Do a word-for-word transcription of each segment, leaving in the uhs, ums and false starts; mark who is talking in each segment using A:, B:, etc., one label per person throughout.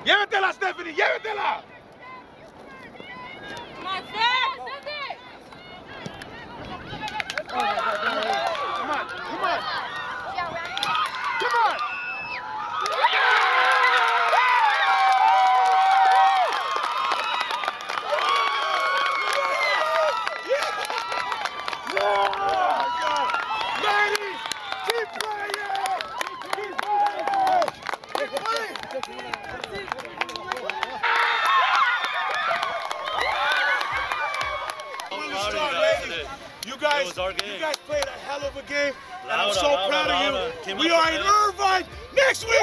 A: Llévetela, Stephanie, llévetela.
B: Come on, Steph, send it.
A: Come on, come on. Come on. Ladies, keep playing! Keep playing! Keep playing! Really strong, ladies. You guys, you guys played a hell of a game, and I'm so proud of you. We are in Irvine next week.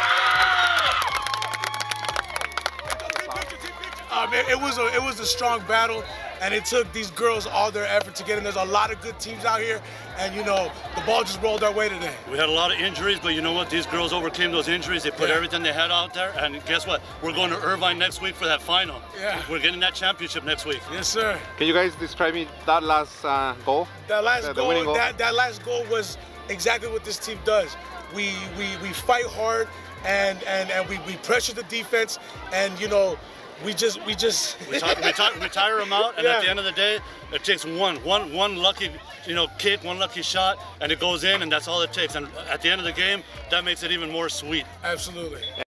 A: Uh, man, it was a it was a strong battle, and it took these girls all their effort to get in. There's a lot of good teams out here, and you know the ball just rolled our way today.
C: We had a lot of injuries, but you know what? These girls overcame those injuries. They put
A: Yeah.
C: everything they had out there, and guess what? We're going to Irvine next week for that final.
A: Yeah.
C: We're getting that championship next week.
A: Yes, sir.
D: Can you guys describe me that last uh, goal?
A: That last
D: the, the
A: goal,
D: winning goal?
A: That, that last goal was exactly what this team does. We we we fight hard, and and and we we pressure the defense, and you know. We just, we just.
C: we, talk, we, talk, we tire them out, and
A: Yeah.
C: at the end of the day, it takes one, one, one lucky, you know, kick, one lucky shot, and it goes in, and that's all it takes. And at the end of the game, that makes it even more sweet.
A: Absolutely.